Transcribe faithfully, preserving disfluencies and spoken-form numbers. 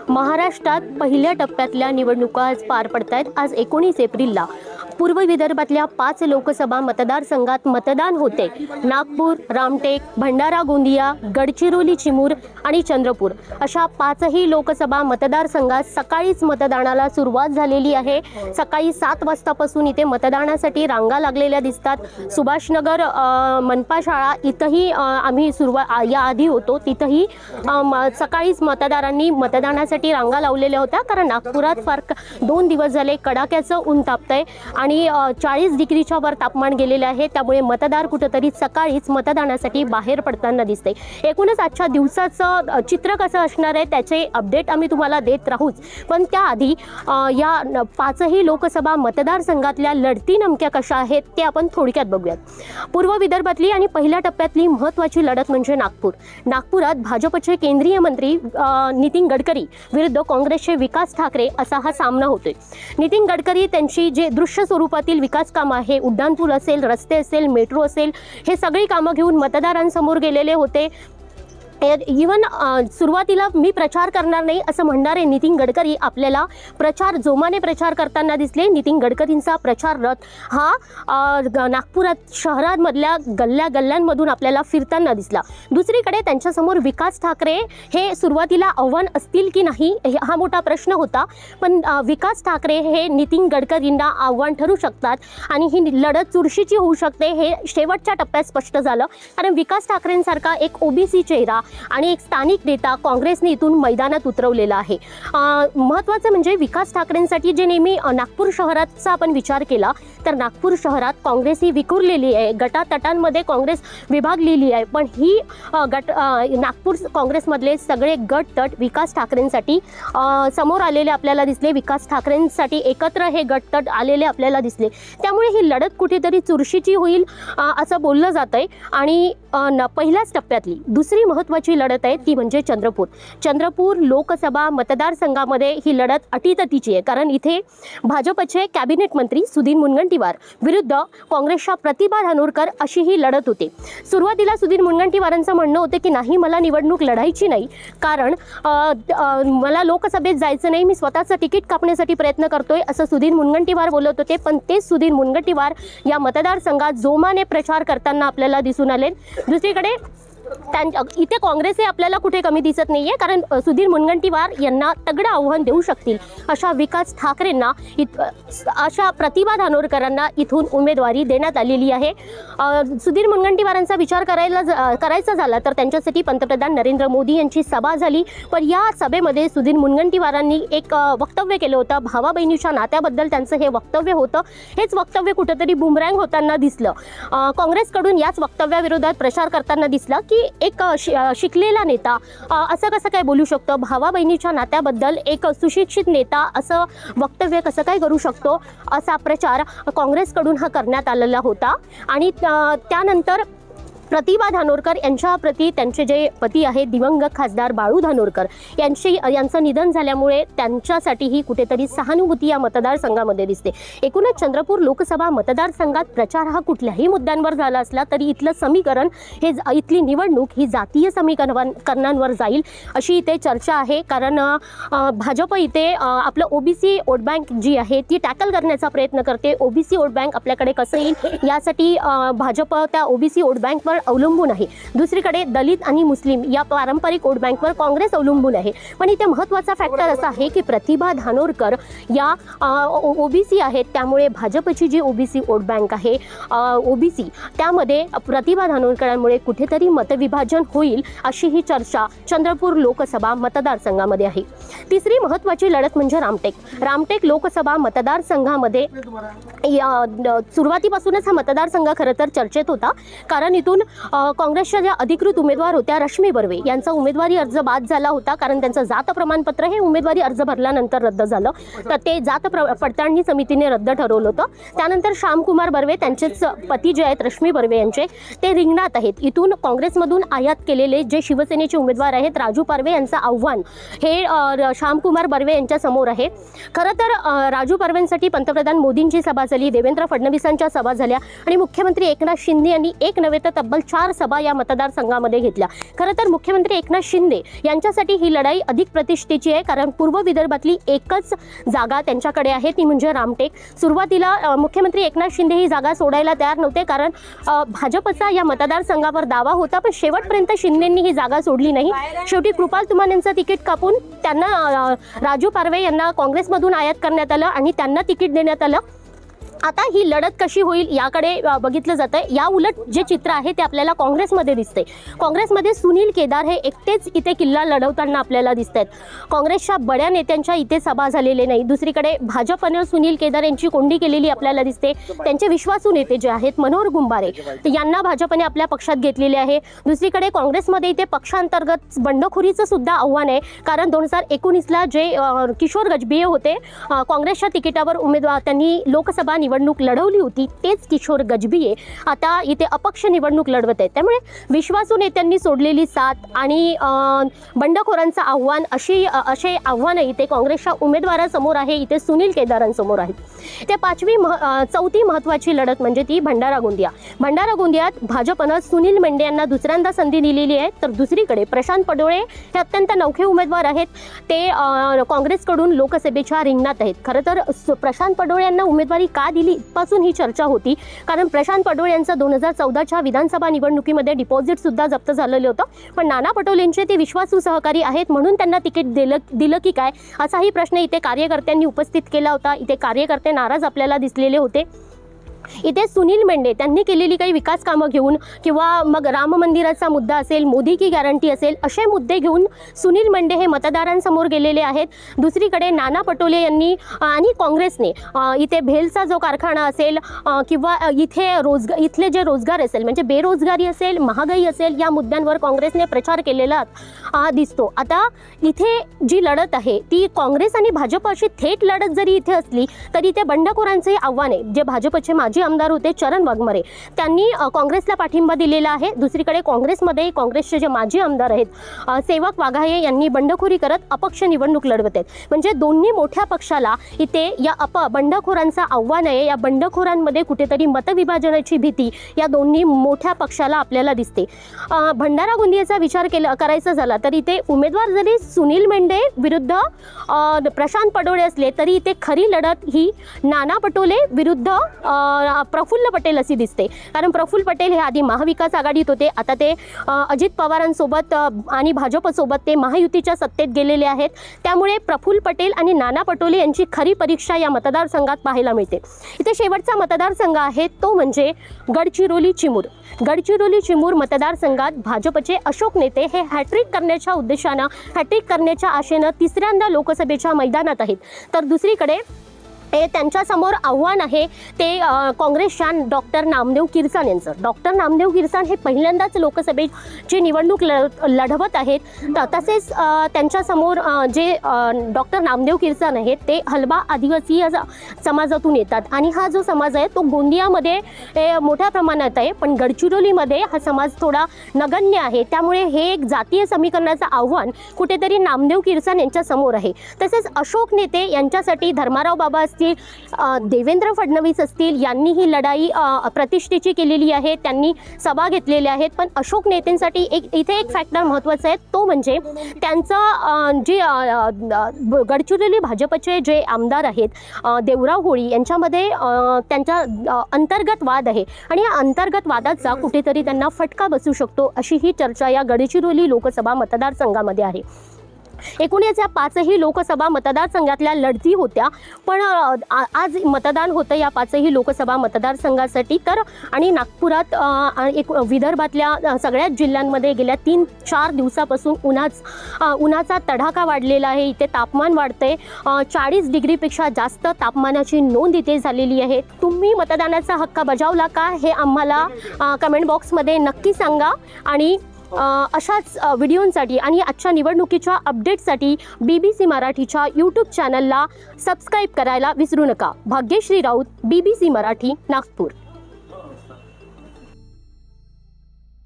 महाराष्ट्रात पहिल्या टप्प्यातल्या निवडणुका आज पार पडतायत। आज एकोणीस एप्रिलला पूर्व विदर्भातल्या पाच लोकसभा मतदारसंघात मतदान होते। नागपूर, रामटेक, भंडारा गोंदिया, गडचिरोली चिमूर आणि चंद्रपूर अशा पाचही लोकसभा मतदारसंघात सकाळीच मतदानाला सुरुवात झालेली आहे। सकाळी सात वाजतापासून इथे मतदानासाठी रांगा लागलेल्या दिसतात। सुभाषनगर मनपा शाळा इथंही आम्ही सुरुवात याआधी होतो, तिथंही सकाळीच मतदारांनी मतदानासाठी रांगा लावलेल्या होत्या, कारण नागपुरात फार दोन दिवस झाले कडाक्याचं ऊन तापतंय आणि चाळीस डिग्रीच्या वर तापमान गेलेले आहे। त्यामुळे मतदार कुठेतरी सकाळीच मतदानासाठी बाहेर पडताना दिसते। एकूणच आजच्या दिवसाचं चित्र कसं असणार आहे त्याचे अपडेट आम्ही तुम्हाला देत राहूच, पण त्याआधी या पाचही लोकसभा मतदारसंघातल्या लढती नेमक्या कशा आहेत ते आपण थोडक्यात बघूयात। पूर्व विदर्भातली आणि पहिल्या टप्प्यातली महत्त्वाची लढत म्हणजे नागपूर। नागपुरात भाजपचे केंद्रीय मंत्री नितीन गडकरी विरुद्ध काँग्रेसचे विकास ठाकरे असा हा सामना होतोय। नितीन गडकरी त्यांची जे दृश्य स्वरूपातील विकास कामं आहे, उड्डाणपूल असेल, रस्ते असेल, मेट्रो असेल, हे सगळी कामं घेऊन मतदारांसमोर गेलेले होते। इवन सुरुवातीला मी प्रचार करणार नाही असं म्हणणारे नितीन गडकरी आपल्याला प्रचार जोमाने प्रचार करताना दिसले। नितीन गडकरींचा प्रचार रथ हा नागपुरात शहरांमधल्या गल्ल्या गल्ल्यांमधून आपल्याला फिरताना दिसला। दुसरीकडे त्यांच्यासमोर विकास ठाकरे हे सुरुवातीला आव्हान असतील की नाही हा मोठा प्रश्न होता, पण विकास ठाकरे हे नितीन गडकरींना आव्हान ठरू शकतात आणि ही लढत चुरशीची होऊ शकते हे शेवटच्या टप्प्यात स्पष्ट झालं, कारण विकास ठाकरेंसारखा एक ओबीसी चेहरा आणि एक स्थानिक नेता काँग्रेसने इथून मैदानात उतरवलेला आहे। महत्त्वाचं म्हणजे विकास ठाकरेंसाठी जे नेहमी नागपूर शहराचा आपण विचार केला तर नागपूर शहरात काँग्रेस ही विखुरलेली आहे, गटातटांमध्ये काँग्रेस विभागलेली आहे, पण ही गट नागपूर काँग्रेसमधले सगळे गट तट विकास ठाकरेंसाठी समोर आलेले आपल्याला दिसले। विकास ठाकरेंसाठी एकत्र हे गट तट आलेले आपल्याला दिसले। त्यामुळे ही लढत कुठेतरी चुरशीची होईल असं बोललं जातंय। आणि पहिल्याच टप्प्यातली दुसरी महत्त्वाची लढत आहे ती म्हणजे चंद्रपूर। चंद्रपूर लोकसभा मतदारसंघामध्ये ही लढत अटीतटीची आहे, कारण इथे भाजपचे कॅबिनेट मंत्री सुधीर मुनगंटीवार विरुद्ध काँग्रेसच्या प्रतिभा धानोरकर अशी ही लढत होती। सुरुवातीला सुधीर मुनगंटीवारांचं म्हणणं होतं की नाही, मला निवडणूक लढायची नाही, कारण मला लोकसभेत जायचं नाही, मी स्वतःचं तिकीट कापण्यासाठी प्रयत्न करतोय असं सुधीर मुनगंटीवार बोलत होते। पण तेच सुधीर मुनगंटीवार या मतदारसंघात जोमाने प्रचार करताना आपल्याला दिसून आले। दुसरीकडे इथे काँग्रेस हे आपल्याला कुठे कमी दिसत नाहीये, कारण सुधीर मुनगंटीवार यांना तगडं आव्हान देऊ शकतील अशा विकास ठाकरेंना अशा प्रतिभा धानोरकरांना इथून उमेदवारी देण्यात आलेली आहे। सुधीर मुनगंटीवारांचा विचार करायला करायचा झाला तर त्यांच्यासाठी पंतप्रधान नरेंद्र मोदी यांची सभा झाली, पण या सभेमध्ये सुधीर मुनगंटीवारांनी एक वक्तव्य केलं होतं। भावा बहिणीच्या नात्याबद्दल त्यांचं हे वक्तव्य होतं। हेच वक्तव्य कुठेतरी बुमरँग होताना दिसलं। काँग्रेसकडून याच वक्तव्याविरोधात प्रचार करताना दिसला की एक शिकलेला नेता असं कसं काय बोलू शकतो, भावा बहिणीच्या नात्याबद्दल एक सुशिक्षित नेता असं वक्तव्य कसं काय करू शकतो, असा प्रचार काँग्रेसकडून हा करण्यात आलेला होता। आणि त्यानंतर प्रतिभा धानोरकर यांच्या प्रती त्यांचे जे पती आहेत दिवंगत खासदार बाळू धानोरकर यांची यांचं निधन झाल्यामुळे त्यांच्यासाठीही कुठेतरी सहानुभूती या मतदारसंघामध्ये दिसते। एकूणच चंद्रपूर लोकसभा मतदारसंघात प्रचार हा कुठल्याही मुद्द्यांवर झाला असला तरी इथलं समीकरण हे इथली निवडणूक ही जातीय समीकरणांवर जाईल अशी इथे चर्चा आहे, कारण भाजप इथे आपलं ओबीसी वोट बँक जी आहे ती टॅकल करण्याचा प्रयत्न करते। ओबीसी वोट बँक आपल्याकडे कसं येईल यासाठी भाजप त्या ओबीसी वोट बँकवर अवलंबून आहे। दुसरीकडे दलित आणि मुस्लिम या पारंपरिक वोट बँकवर काँग्रेस अवलंबून आहे। पण इथे महत्त्वाचा फॅक्टर असा आहे की प्रतिभा धानोरकर या ओबीसी आहेत, त्यामुळे भाजपची जी ओबीसी वोट बँक आहे ओबीसी त्यामध्ये प्रतिभा धानोरकरांमुळे कुठेतरी मतविभाजन होईल अशी ही चर्चा चंद्रपूर लोकसभा मतदारसंघामध्ये आहे। तिसरी महत्त्वाची लढत म्हणजे रामटेक। रामटेक लोकसभा मतदारसंघामध्ये सुरुवातीपासूनच हा मतदारसंघ खरं तर चर्चेत होता, कारण इथून काँग्रेसच्या ज्या अधिकृत उमेदवार होत्या रश्मी बर्वे यांचा उमेदवारी अर्ज बाद झाला होता, कारण त्यांचं जात प्रमाणपत्र हे उमेदवारी अर्ज भरल्यानंतर रद्द झालं, तर ते जात पडताळणी समितीने रद्द ठरवलं होतं। त्यानंतर श्यामकुमार बर्वे त्यांचेच पती जे आहेत रश्मी बर्वे यांचे ते रिंगणात आहेत। इथून काँग्रेसमधून आयात केलेले जे शिवसेनेचे उमेदवार आहेत राजू पारवे यांचं आव्हान हे श्यामकुमार बर्वे यांच्या समोर आहे। खरं तर राजू पारवेंसाठी पंतप्रधान मोदींची सभा झाली, देवेंद्र फडणवीसांच्या सभा झाल्या आणि मुख्यमंत्री एकनाथ शिंदे यांनी एक नव्हे तर तब्बल चार सभा या मतदारसंघामध्ये घेतल्या। खरं तर मुख्यमंत्री एकनाथ शिंदे यांच्यासाठी ही लढाई अधिक प्रतिष्ठेची आहे, कारण पूर्व विदर्भातली एकच जागा त्यांच्याकडे आहे, ती म्हणजे रामटेक। सुरुवातीला मुख्यमंत्री एकनाथ शिंदे ही जागा सोडायला तयार नव्हते, कारण भाजपचा या मतदारसंघावर दावा होता, पण शेवटपर्यंत शिंदेंनी ही जागा सोडली नाही। शेवटी कृपाल तुमाण यांचं तिकीट कापून त्यांना राजू पारवे यांना काँग्रेसमधून आयात करण्यात आलं आणि त्यांना तिकीट देण्यात आलं। आता ही लढत कशी होईल याकडे बघितलं जातं। या उलट जे चित्र आहे ते आपल्याला काँग्रेसमध्ये दिसते। काँग्रेसमध्ये सुनील केदार हे एकटेच इथे किल्ला लढवताना आपल्याला दिसतात। काँग्रेसच्या बड्या नेत्यांच्या इथे सभा झालेली नाही। दुसरीकडे भाजपने सुनील केदार यांची कोंडी केलेली आपल्याला दिसते। त्यांचे विश्वासू नेते जे आहेत मनोहर गुंबारे यांना भाजपने आपल्या पक्षात घेतलेले आहे। दुसरीकडे काँग्रेसमध्ये इथे पक्षांतर्गत बंडखोरीचं सुद्धा आव्हान आहे, कारण दोन हजार एकोणीसला जे किशोर गजबिये होते काँग्रेसच्या तिकिटावर उमेदवार त्यांनी लोकसभा निवडणूक लढवली होती, तेच किशोर गजबिये आता इथे अपक्ष निवडणूक लढवत आहेत। त्यामुळे विश्वासू नेत्यांनी सोडलेली साथ आणि बंडखोरांचं आव्हान अशी असे आव्हान इथे काँग्रेसच्या उमेदवारांसमोर आहे, इथे सुनील केदारांसमोर आहे। ते पाचवी चौथी महत्त्वाची लढत म्हणजे ती भंडारा गोंदिया। भंडारा गोंदियात भाजपनं सुनील मेंढे यांना दुसऱ्यांदा संधी दिलेली आहे, तर दुसरीकडे प्रशांत पडोळे हे अत्यंत नवखे उमेदवार आहेत। ते काँग्रेसकडून लोकसभेच्या रिंगणात आहेत। खरं तर प्रशांत पडोळे यांना उमेदवारी का दिली पासून ही चर्चा होती, कारण प्रशांत पडोळे यांचं दोन हजार चौदाच्या विधानसभा निवडणुकीमध्ये डिपॉझिट सुद्धा जप्त झालेलं होतं, पण नाना पटोलेंचे ते विश्वासू सहकारी आहेत म्हणून त्यांना तिकीट दिलं दिलं की काय असाही प्रश्न इथे कार्यकर्त्यांनी उपस्थित केला होता। इथे कार्यकर्ते नाराज आपल्याला दिसलेले होते। इथे सुनील मेंढे त्यांनी केलेली काही विकास कामं घेऊन किंवा मग राम मंदिराचा मुद्दा असेल, मोदी की गॅरंटी असेल, असे मुद्दे घेऊन सुनील मेंढे हे मतदारांसमोर गेलेले आहेत। दुसरीकडे नाना पटोले यांनी आणि काँग्रेसने इथे भेलचा जो कारखाना असेल किंवा इथे रोजगार इथले जे रोजगार असेल म्हणजे बेरोजगारी असेल, महागाई असेल, या मुद्द्यांवर काँग्रेसने प्रचार केलेला दिसतो। आता इथे जी लढत आहे ती काँग्रेस आणि भाजप अशी थेट लढत जरी इथे असली तरी ते बंडखोरांचे आव्हान आहे। जे भाजपचे माजी आमदार होते चरण वाघमारे त्यांनी काँग्रेसला पाठिंबा दिलेला आहे। दुसरीकडे काँग्रेसमध्ये काँग्रेसचे जे माजी आमदार आहेत सेवक वाघाये यांनी बंडखोरी करत अपक्ष निवडणूक लढवत आहेत। म्हणजे दोन्ही मोठ्या पक्षाला इथे या अप बंडखोरांचं आव्हान आहे। या बंडखोरांमध्ये कुठेतरी मतविभाजनाची भीती या दोन्ही मोठ्या पक्षाला आपल्याला दिसते। भंडारा गोंदियाचा विचार केला करायचा झाला तर इथे उमेदवार जरी सुनील मेंढे विरुद्ध प्रशांत पडोळे असले तरी इथे खरी लढत ही नाना पटोले विरुद्ध प्रफुल्ल पटेल अशी दिसते, कारण प्रफुल्ल पटेल हे आधी महाविकास आघाडीत होते, आता ते अजित पवारांसोबत आणि भाजपसोबत ते महायुतीच्या सत्तेत गेलेले आहेत। त्यामुळे प्रफुल्ल पटेल आणि नाना पटोले यांची खरी परीक्षा या मतदारसंघात पाहायला मिळते। इथे शेवटचा मतदारसंघ आहे तो म्हणजे गडचिरोली चिमूर। गडचिरोली चिमूर मतदारसंघात भाजपचे अशोक नेते हे हॅट्रिक करण्याच्या उद्देशानं हॅट्रिक करण्याच्या आशेनं तिसऱ्यांदा लोकसभेच्या मैदानात आहेत, तर दुसरीकडे हे त्यांच्यासमोर आव्हान आहे ते काँग्रेसच्या डॉक्टर नामदेव किरसाण यांचं। डॉक्टर नामदेव किरसाण हे पहिल्यांदाच लोकसभेची निवडणूक लढवत आहेत। तसेच त्यांच्यासमोर जे डॉक्टर नामदेव किरसाण आहेत ते हलबा आदिवासी समाजातून येतात आणि हा जो समाज आहे तो गोंदियामध्ये मोठ्या प्रमाणात आहे, पण गडचिरोलीमध्ये हा समाज थोडा नगण्य आहे। त्यामुळे हे एक जातीय समीकरणाचं आव्हान कुठेतरी नामदेव किरसाण यांच्या समोर आहे। तसेच अशोक नेते यांच्यासाठी धर्माराव बाबा असतील, देवेंद्र फडणवीस असतील, यांनी ही लढाई प्रतिष्ठेची केलेली आहे, त्यांनी सभा घेतलेल्या आहेत। पण अशोक नेत्यांसाठी एक इथे एक फॅक्टर महत्त्वाचा आहे तो म्हणजे त्यांचं जे गडचिरोली भाजपचे जे आमदार आहेत देवराव होळी यांच्यामध्ये त्यांच्या अंतर्गत वाद आहे आणि या अंतर्गत वादाचा कुठेतरी त्यांना फटका बसू शकतो अशी ही चर्चा या गडचिरोली लोकसभा मतदारसंघामध्ये आहे। एकूणच या पाचही लोकसभा मतदारसंघातल्या लढती होत्या, पण आज मतदान होतं या पाचही लोकसभा मतदारसंघासाठी। तर आणि नागपुरात एक विदर्भातल्या सगळ्याच जिल्ह्यांमध्ये गेल्या तीन चार दिवसापासून उन्हाच उन्हाचा तडाखा वाढलेला आहे। इथे तापमान वाढतंय, चाळीस डिग्रीपेक्षा जास्त तापमानाची नोंद इथे झालेली आहे। तुम्ही मतदानाचा हक्क बजावला का हे आम्हाला कमेंट बॉक्समध्ये नक्की सांगा आणि अशाच व्हिडिओंसाठी आणि आजच्या निवडणुकीच्या अपडेट्ससाठी बी बी सी मराठीच्या यूट्यूब चॅनलला सबस्क्राईब करायला विसरू नका। Bhagyashree Raut, B B C Marathi, Nagpur.